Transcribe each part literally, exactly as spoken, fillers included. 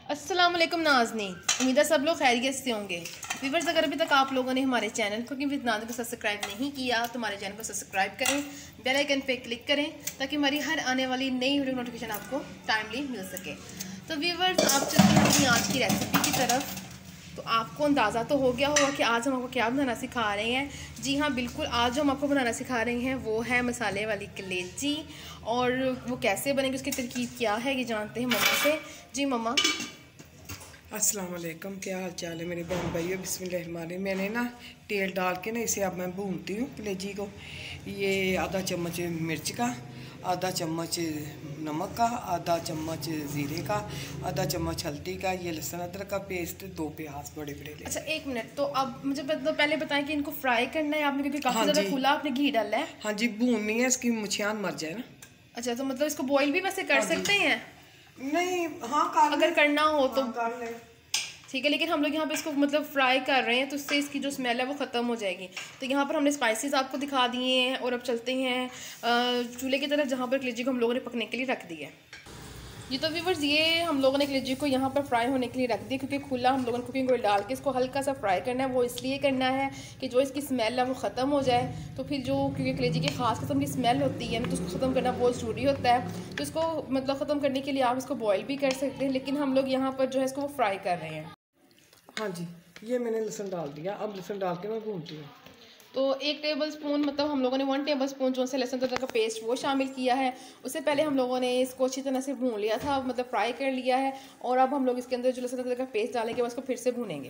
अस्सलाम वालेकुम नाज़नीन, उम्मीद है सब लोग खैरियत से होंगे। व्यूअर्स, अगर अभी तक आप लोगों ने हमारे चैनल कुकिंग विद नाज़ को सब्सक्राइब नहीं किया तो हमारे चैनल को सब्सक्राइब करें, बेल आइकन पे क्लिक करें ताकि हमारी हर आने वाली नई वीडियो नोटिफिकेशन आपको टाइमली मिल सके। तो व्यूअर्स, आप चलते हैं अपनी आज की रेसिपी की तरफ। तो आपको अंदाज़ा तो हो गया होगा कि आज हम आपको क्या बनाना सिखा रहे हैं। जी हाँ, बिल्कुल, आज जो हम आपको बनाना सिखा रहे हैं वो है मसाले वाली कलेजी। और वो कैसे बनेगी, उसकी तरकीब क्या है, ये जानते हैं मम्मा से। जी मम्मा। अस्सलाम वालेकुम, क्या हाल चाल है मेरे बहन भाइयों। बिस्मिल्लाहिर्रहमानिर्रहीम। मैंने ना तेल डाल के ना इसे अब मैं भूनती हूँ कलेजी को। ये आधा चम्मच मिर्च का, आधा चम्मच नमक का, आधा चम्मच ज़ीरे का, आधा चम्मच हल्दी का, ये लहसुन अदरक का पेस्ट, दो प्याज बड़े बड़े ले। अच्छा एक मिनट, तो अब मुझे तो पहले बताएं कि इनको फ्राई करना है आपने, क्योंकि काफ़ी हाँ ज़्यादा खुला आपने घी डाला है। हाँ जी, भूननी है, इसकी मुछियान मर जाए ना। अच्छा, तो मतलब इसको बॉईल भी वैसे कर हाँ सकते हैं? नहीं, हाँ कर अगर करना हो तो हाँ, कर ले। ठीक है, लेकिन हम लोग यहाँ पे इसको मतलब फ्राई कर रहे हैं तो उससे इसकी जो स्मेल है वो ख़त्म हो जाएगी। तो यहाँ पर हमने स्पाइसेस आपको दिखा दिए हैं और अब चलते हैं चूल्हे की तरफ जहाँ पर कलेजी को हम लोगों ने पकने के लिए रख दिया है। ये तो व्यूअर्स, ये हम लोगों ने कलेजी को यहाँ पर फ्राई होने के लिए रख दिया, क्योंकि खुला हम लोगों ने कुकिंग ऑयल डाल के इसको हल्का सा फ्राई करना है। वो इसलिए करना है कि जो इसकी स्मेल है वो ख़त्म हो जाए। तो फिर जो, क्योंकि कलेजी की ख़ास किस्म की स्मेल होती है तो उसको ख़त्म करना बहुत ज़रूरी होता है। तो इसको मतलब ख़त्म करने के लिए आप इसको बॉयल भी कर सकते हैं, लेकिन हम लोग यहाँ पर जो है इसको वो फ्राई कर रहे हैं। हाँ जी, ये मैंने लहसुन डाल दिया। अब लहसुन डाल के मैं भूनती हूँ। तो एक टेबल स्पून मतलब हम लोगों ने वन टेबल स्पून जो से लहसुन अदरक का पेस्ट वो शामिल किया है। उससे पहले हम लोगों ने इसको अच्छी तरह से भून लिया था, मतलब फ्राई कर लिया है। और अब हम लोग इसके अंदर जो लहसुन अदरक का पेस्ट डालेंगे उसको फिर से भूनेंगे।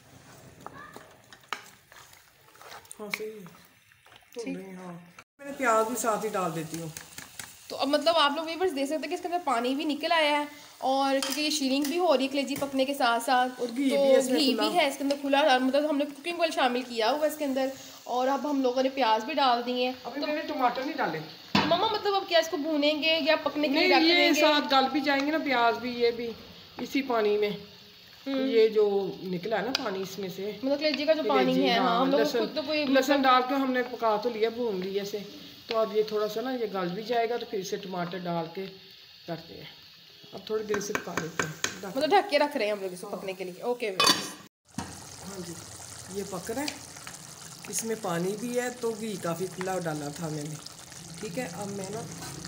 हाँ सही है, तो नहीं, हाँ मैंने प्याज भी साथ ही डाल देती हूँ। तो अब मतलब आप लोग व्यूअर्स देख सकते हैं कि इसके अंदर पानी भी निकल आया है, और क्योंकि ये शीलिंग भी हो रही है कलेजी पकने के साथ साथ, और घी तो भी घी भी है इसके अंदर खुला, मतलब हमने कुकिंग ऑयल शामिल किया हुआ इसके अंदर। और अब हम लोगों ने प्याज भी डाल दिए हैं। अभी तो मैंने टमाटर नहीं डाले। तो मम्मा मतलब अब क्या इसको भूनेंगे या पकने के लिए रख देंगे? ये साथ गल भी जाएंगे ना, प्याज भी, ये भी इसी पानी में। ये जो निकला है ना पानी इसमें से, मतलब कलेजी का जो पानी है, हाँ, हम लोग खुद तो कोई लहसुन डाल के हमने पका तो लिया, भून लिया से। तो अब ये थोड़ा सा ना ये गल भी जाएगा, तो फिर से टमाटर डाल के करते हैं। अब थोड़ी देर से पका लेते हैं, मतलब ढक के रख रहे हैं हम लोग इसको पकने के लिए। ओके हाँ जी, ये पक रहा है, इसमें पानी भी है, तो घी काफ़ी खुला डाला था मैंने। ठीक है, अब मैं ना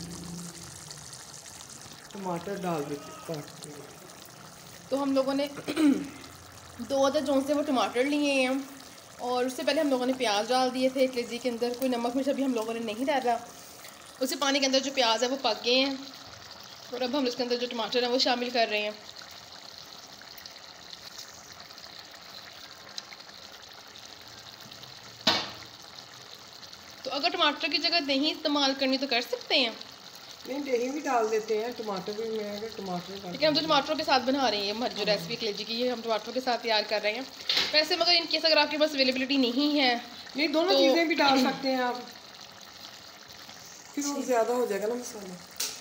टमाटर डाल देती काट के। तो हम लोगों ने दो अदर जो से वो टमाटर लिए हैं, और उससे पहले हम लोगों ने प्याज डाल दिए थे कलेजी के अंदर। कोई नमक मिर्च अभी हम लोगों ने नहीं डाला। उसी पानी के अंदर जो प्याज है वो पक गए हैं, और अब हम इसके अंदर जो टमाटर हैं वो शामिल कर रहे हैं। तो अगर टमाटर की जगह दही इस्तेमाल करनी तो कर सकते हैं। नहीं, दही भी डाल देते हैं, टमाटर भी। मैं अगर टमाटर लेकिन हम तो टमाटरों के साथ बना रहे हैं हमारी जो रेसिपी कलेजी की, ये हम टमाटरों के साथ तैयार कर रहे हैं। वैसे मगर इन केस अगर आपके पास अवेलेबिलिटी नहीं है, नहीं, दोनों तो चीज़ें भी डाल सकते हैं आप, फिर वो ज़्यादा हो जाएगा ना मसाला।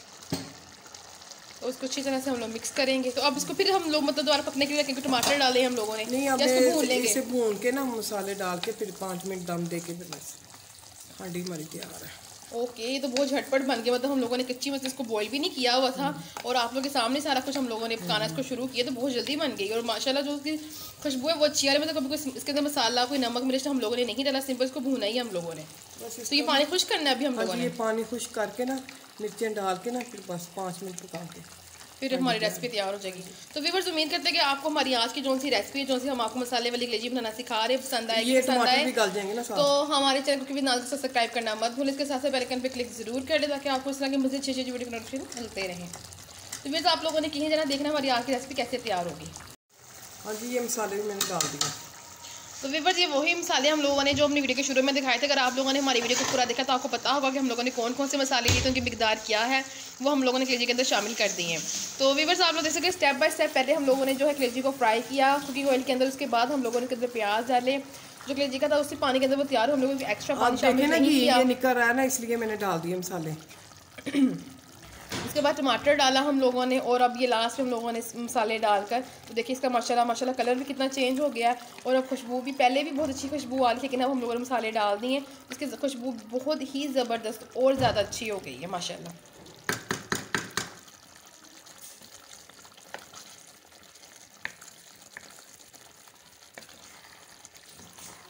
तो उसको अच्छी तरह से हम लोग मिक्स करेंगे। तो अब इसको फिर हम लोग मतलब दोबारा पकने के लिए रखेंगे। टमाटर डाले हम लोगों ने, नहीं, अब इसको भून लेंगे। इसे भून के ना मसाले डाल के फिर पाँच मिनट दम दे के फिर बस हांडी हमारी तैयार है। ओके, ये तो बहुत झटपट बन गया। मतलब हम लोगों ने कच्ची मतलब इसको बॉईल भी नहीं किया हुआ था, और आप लोगों के सामने सारा कुछ हम लोगों ने पकाना इसको शुरू किया, तो बहुत जल्दी बन गई। और माशाल्लाह जो उसकी खुशबू है वो अच्छी आ रही है। मतलब कभी कोई इसके अंदर मसाला, कोई नमक मिर्च हम लोगों ने नहीं डाला, सिंपल इसको भूना ही हम लोगों ने। तो ये पानी खुश करना है अभी हम लोगों ने। ये पानी खुश करके ना मिर्चें डाल के ना फिर बस पाँच मिनट पका के फिर हमारी रेसिपी तैयार हो जाएगी। तो व्यूअर्स, उम्मीद करते हैं कि आपको हमारी आज की जो सी रेसिपी है, जो सी हम आपको मसाले वाली कलेजी बनाना सिखा रहे हैं, पसंद आएगी। ये पसंद आए भी गल जाएंगे ना साथ। तो हमारे चैनल को भी नाज़ को सब्सक्राइब करना मत भूलें। इसके साथ साथ बेल आइकन पे क्लिक जरूर कर दें ताकि आपको इस तरह की मुझे अच्छी अच्छी वीडियो नोटिफिकेशन मिलते रहें। तो व्यूअर्स, आप लोगों ने कहीं जाना देखना हमारी आज की रेसिपी कैसे तैयार होगी। हाँ जी, ये मसाले भी मैंने डाल दिए। तो व्यूअर्स, ये वही मसाले हम लोगों ने जो अपनी वीडियो के शुरू में दिखाए थे। अगर आप लोगों ने हमारी वीडियो को पूरा देखा तो आपको पता होगा कि हम लोगों ने कौन कौन से मसाले लिए थे, उनकी मिकदार क्या है, वो हम लोगों ने कलेजी के अंदर शामिल कर दिए हैं। तो व्यूअर्स, आप लोग देख सकते हैं स्टेप बाय स्टेप पहले हम लोगों ने जो है कलेजी को फ्राई किया कुकिंग ऑयल के अंदर। उसके बाद हम लोगों ने इसके अंदर प्याज डाले, जो कलेजी का था उसी पानी के अंदर वो तैयार। हम लोगों ने एक्स्ट्रा पानी शामिल नहीं किया, ये निकल रहा है ना, इसलिए मैंने डाल दिए मसाले। उसके बाद टमाटर डाला हम लोगों ने, और अब ये लास्ट हम लोगों ने मसाले डालकर, तो देखिए इसका माशाल्लाह माशाल्लाह कलर भी कितना चेंज हो गया है। और अब खुशबू भी, पहले भी बहुत अच्छी खुशबू आ रही थी, लेकिन अब हम लोगों ने मसाले डाल दिए, इसकी खुशबू बहुत ही ज़बरदस्त और ज़्यादा अच्छी हो गई है माशाल्लाह।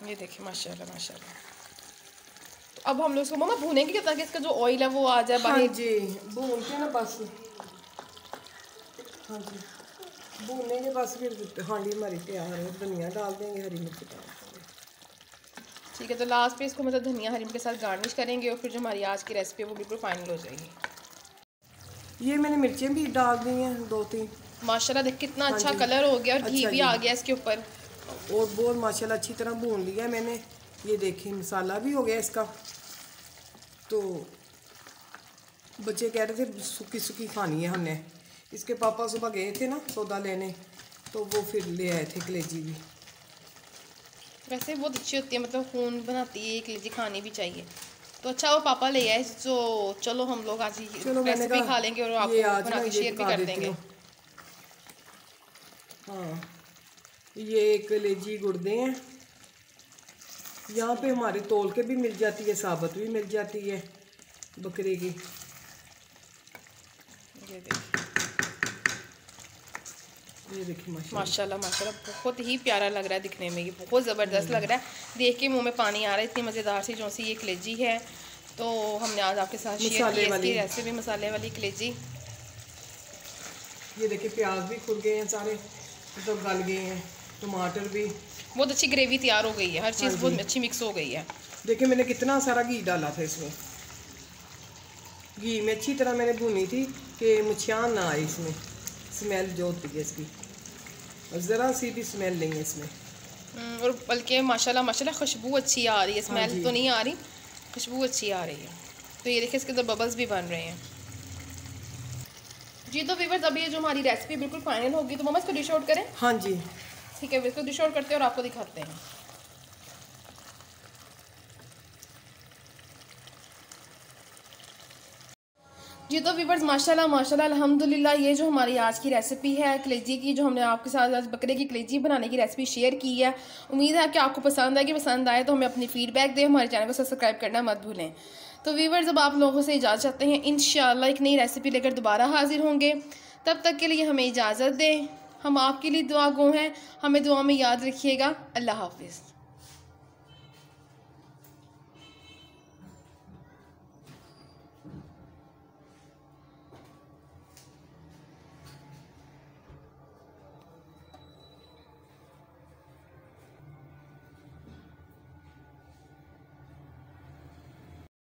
ये देखिए माशाल्लाह माशाल्लाह। तो अब हम लोग इसको मम्मा भूनेंगे क्या ताकि इसका जो ऑयल है वो आ जाए बाहर? हाँ जी, भून के ना बस। हाँ जी, भूनने के बस फिर हांडी हमारी तैयार है। धनिया डाल देंगे, हरी मिर्च डाल देंगे। ठीक है, तो लास्ट पे इसको मतलब धनिया हरी मिर्च के साथ गार्निश करेंगे और फिर जो हमारी आज की रेसिपी है वो बिल्कुल फाइनल हो जाएगी। ये मैंने मिर्चें भी डाल दी हैं दो तीन। माशाल्लाह देख कितना हाँ अच्छा जी। कलर हो गया और घी अच्छा भी जी। आ गया इसके ऊपर। और बहुत माशाल्लाह अच्छी तरह भून लिया है मैंने। ये देखिए मसाला भी हो गया इसका। तो बच्चे कह रहे थे सूखी सूखी खानी है हमने। इसके पापा सुबह गए थे ना सौदा लेने, तो वो फिर ले आए थे कलेजी भी। वैसे बहुत अच्छी होती है, मतलब खून बनाती है, कलेजी खानी भी चाहिए। तो अच्छा वो पापा ले आए, तो चलो हम लोग आज ही रेसिपी खा लेंगे और आपको बना के शेयर भी कर देंगे। हाँ, ये कलेजी गुर्दे हैं। यहाँ पे हमारे तोल के भी मिल जाती है, साबुत भी मिल जाती है बकरे की। ये देखिए ये देखिए माशाल्लाह माशाल्लाह बहुत ही प्यारा लग रहा है दिखने में, ये बहुत ज़बरदस्त लग रहा है। देख के मुंह में पानी आ रहा है, इतनी मज़ेदार सी जो सी ये कलेजी है। तो हमने आज आपके साथ शेयर की इसकी रेसिपी, मसाले वाली कलेजी। ये देखिए प्याज भी खुल गए हैं सारे, तो गल गए हैं। टमाटर भी, बहुत अच्छी ग्रेवी तैयार हो गई है, हर चीज़ बहुत अच्छी मिक्स हो गई है। देखिए मैंने कितना सारा घी डाला था इसमें। घी में अच्छी तरह मैंने भूनी थी कि मुछियान ना आए इसमें, स्मेल जो होती है इसकी, और ज़रा सी भी स्मेल नहीं है इसमें। और बल्कि माशाल्लाह माशाल्लाह खुशबू अच्छी आ रही है, स्मेल तो नहीं आ रही, खुशबू अच्छी आ रही है। तो ये देखिए इसके अंदर बबल्स भी बन रहे हैं जी। तो व्यूअर्स अभी ये जो हमारी रेसिपी बिल्कुल फाइनल होगी, तो मम्मा इसको डिश आउट करें। हाँ जी ठीक है, इसको डिश आउट करते हैं और आपको दिखाते हैं। जी तो व्यूअर्स माशाल्लाह माशाल्लाह अल्हम्दुलिल्लाह, ये जो हमारी आज की रेसिपी है कलेजी की, जो हमने आपके साथ आज बकरे की कलेजी बनाने की रेसिपी शेयर की है, उम्मीद है कि आपको पसंद आएगी। पसंद आए तो हमें अपनी फीडबैक दें, हमारे चैनल को सब्सक्राइब करना मत भूलें। तो व्यूअर्स अब आप लोगों से इजाज़त चाहते हैं, इंशाल्लाह एक नई रेसिपी लेकर दोबारा हाजिर होंगे। तब तक के लिए हमें इजाज़त दें, हम आपके लिए दुआ गो हैं, हमें दुआ में याद रखिएगा। अल्लाह हाफिज़।